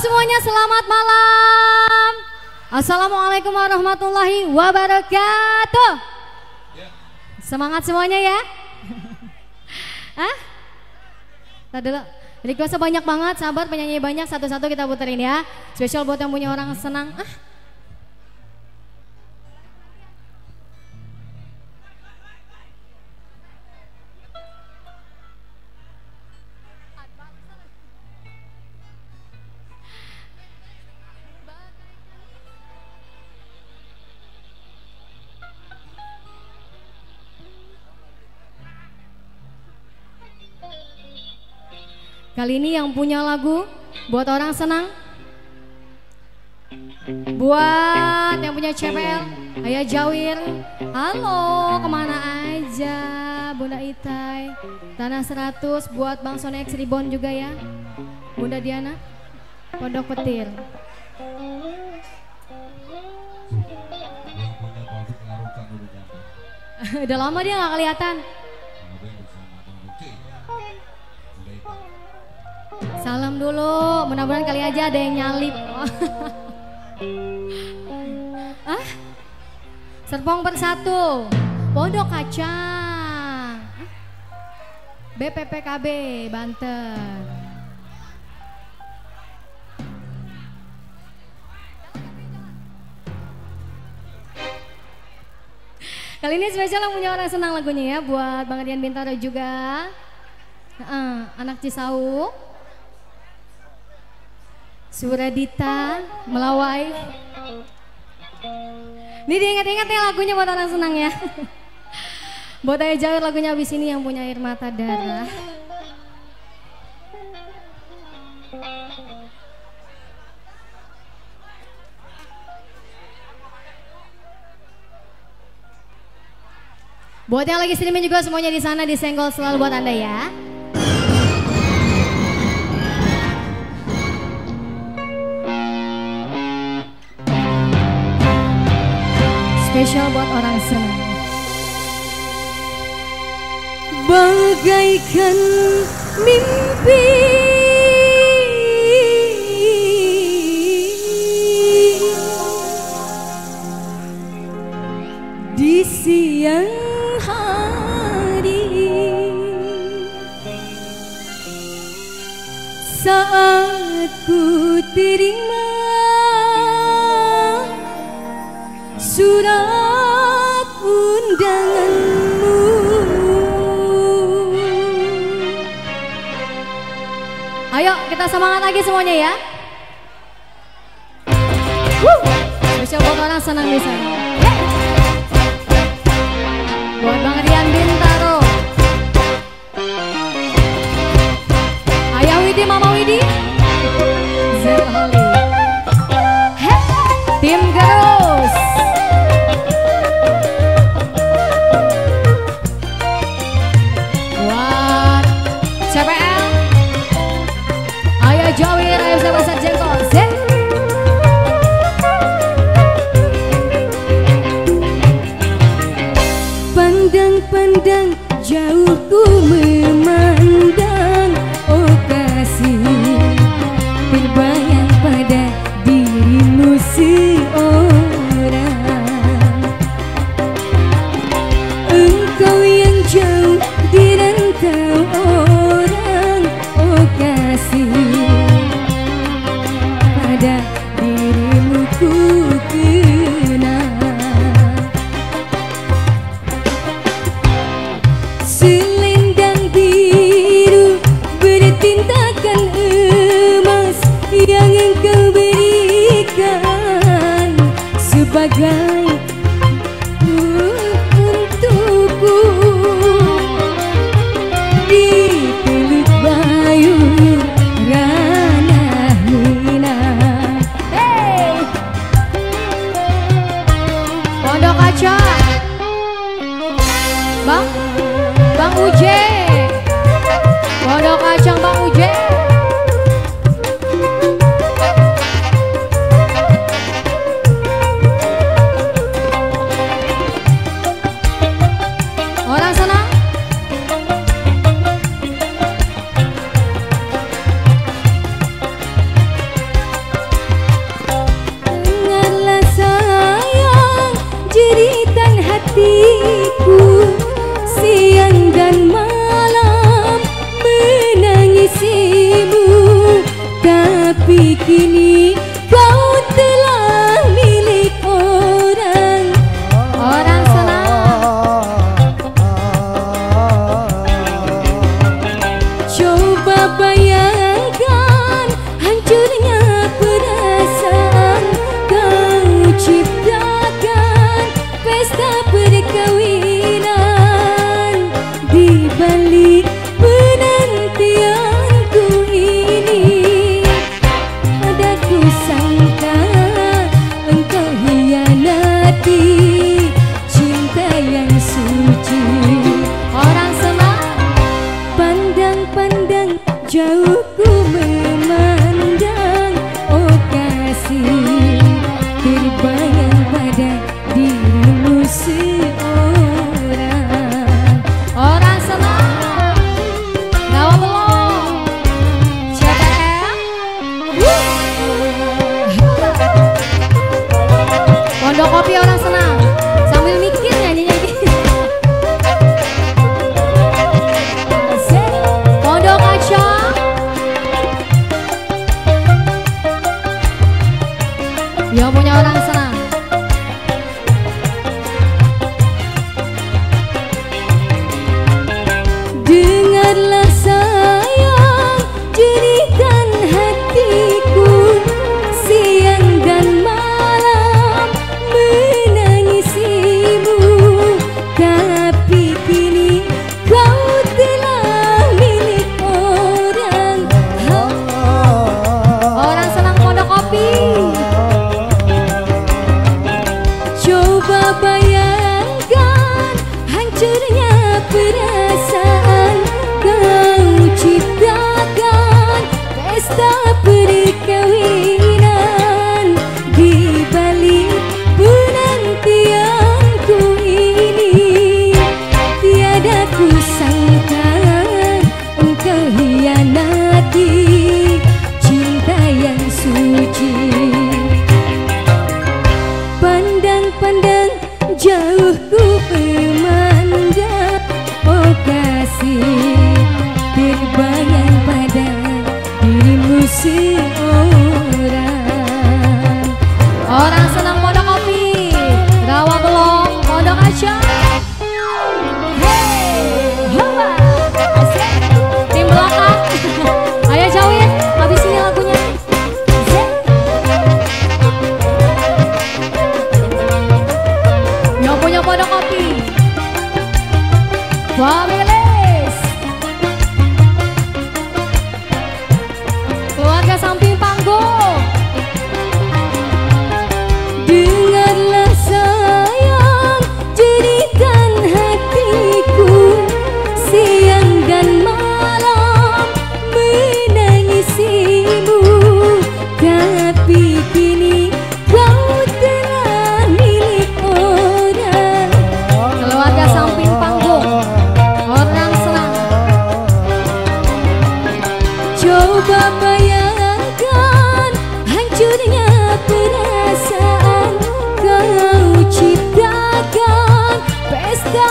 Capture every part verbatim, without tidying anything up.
semuanya, selamat malam. Assalamualaikum warahmatullahi wabarakatuh. Semangat semuanya ya. Hah? Tadi dulu. Requestnya banyak banget, sabar, penyanyi banyak, satu-satu kita puterin ya. Spesial buat yang punya orang senang. Ah. Kali ini yang punya lagu buat orang senang, buat yang punya C P L, Ayah Jawir, halo kemana aja, Bunda Itai, Tanah seratus, buat Bang Sonex Ribon juga ya, Bunda Diana, Pondok Petir. Udah lama dia nggak kelihatan. Salam dulu, mudah-mudahan kali aja ada yang nyalip. Ah, Serpong Bersatu, Pondok Kacang, B P P K B Banten. Kali ini spesial yang punya orang senang lagunya ya, buat Bang Rian Bintaro juga, uh, anak Cisauk. Suradita, Melawai. Ini diingat-ingat ya lagunya buat orang senang ya. Buat Ayah Jawir lagunya abis ini yang punya air mata darah. Buat yang lagi streaming juga semuanya di sana disenggol selalu buat Anda ya. Spesial buat orang senang. Bagaikan mimpi di siang hari saat ku terima surat undanganmu. Ayo kita semangat lagi semuanya ya. Wuh, spesial buat orang senang di sana. Yeah. Buat Bang Rian Bintaro, Ayah Widi, Mama Widi, Zerhali, hey, tim Garus. C P L, Ayah Jawir, Ayah Sebasar Jengkol, Zek. Pandang-pandang jauh ku memandang, oh kasih terbayang pada dirimu seorang. Engkau yang jauh di rantau orang, oh kasih pada dirimu ku kenal. Selendang biru bertintakan emas yang engkau berikan sebagai untukku. Di Teluk Bayu ranah Minang, hey, Pondok Kacang, Bang Bang Uje, Pondok Kacang Bang Uje. kasih terbayang pada dirimu seorang. Orang senang gawa belum C T M Pondok Kopi orang senang sambil mikir nyanyi-nyanyi. Pondok Kaca yang punya orang senang. Dengarlah sayang jeritan hatiku, siang dan malam menangisimu, tapi kini kau telah milik orang. Orang senang Pondok Kopi. Coba bayangkan hancurnya perasaan, kau ciptakan pesta perkawinan di balik penantianku ini. Tiada ku sangka engkau hianati cinta yang suci. Pandang-pandang jauh ku memandang, oh kasih terbayang pada dirimu seorang. Orang senang Pondok Kopi, rawa belum Pondok Kaca. Hey, hoba, asik. Tim belakang, ayo jauhin, habis ini lagunya. Yang punya Pondok Kopi, families, keluarga samping panggung. Dengarlah sayang jeritan hatiku, siang dan malam menangisimu, tapi kini kau telah milik orang. Keluarga samping panggung, orang senang. Coba bayangkan hancurnya perasaan, kau ciptakan pesta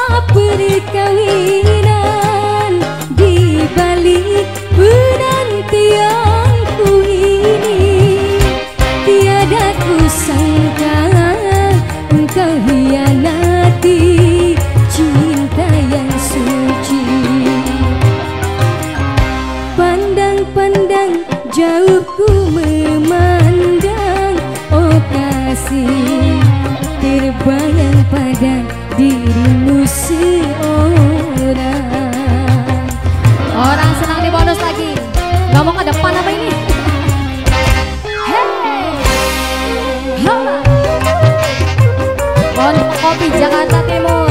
perkawinan di balik penantianku ini. Tiada ku sangka engkau hianati cinta yang suci. Pandang-pandang jauh ku memandang, oh kasih terbayang pada dirimu seorang. Orang senang di bonus lagi, gak mau ke depan apa ini? Hey, hola. Pondok Kopi Jakarta Timur.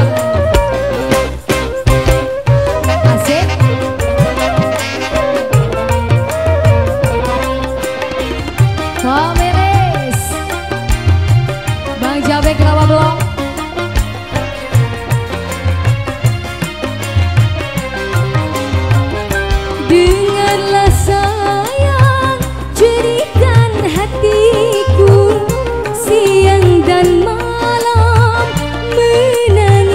Asik. Families, Bang Jabek Rawa Blok. Dengarlah sayang jeritan hatiku, siang dan malam menangis.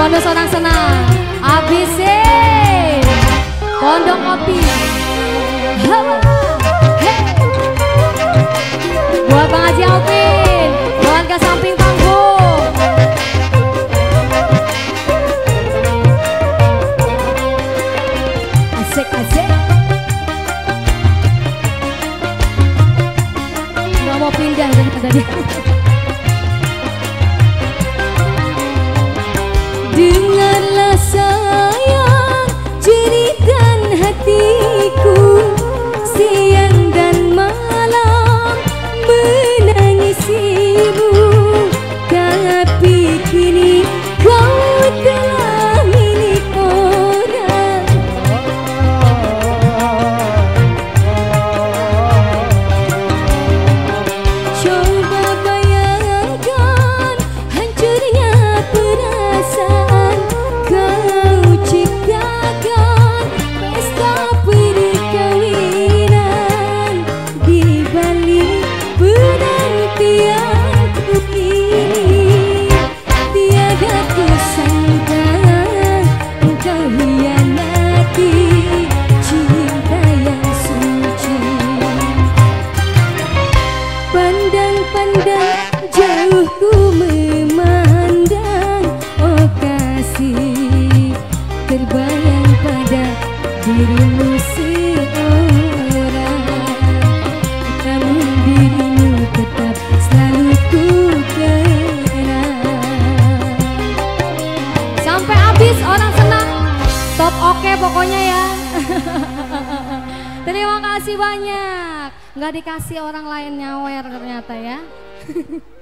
bonus orang senang. Abis Pondok Kopi. Hawa. Hey. Buat Bang Haji Alvin, keluarga samping panggung. Asik asik. Nggak mau pindah dari tadi. Dengarlah sayang jeritan hatiku, siang dan malam menangisimu, tapi kini kau telah milik orang. Coba bayangkan hancurnya perasaan. Kau ciptakan pesta perkawinan di balik penantianku ini. Tiada kusangka engkau hianati cinta yang suci. Pandang-pandang jauh ku memandang, oh kasih, terbayang pada dirimu seorang. Namun dirimu tetap selalu ku kenang. Sampai habis orang senang. Top oke pokoknya ya. Terima kasih banyak. Nggak dikasih orang lain nyawer ternyata ya.